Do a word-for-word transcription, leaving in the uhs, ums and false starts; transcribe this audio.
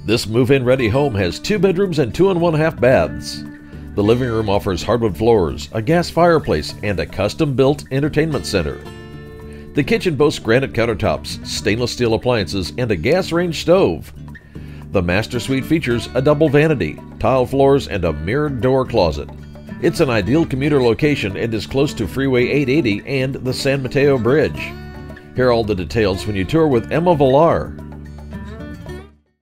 This move-in ready home has two bedrooms and two and one-half baths. The living room offers hardwood floors, a gas fireplace, and a custom-built entertainment center. The kitchen boasts granite countertops, stainless steel appliances, and a gas range stove. The master suite features a double vanity, tile floors, and a mirrored door closet. It's an ideal commuter location and is close to Freeway eight eighty and the San Mateo Bridge. Hear all the details when you tour with Emma Villar.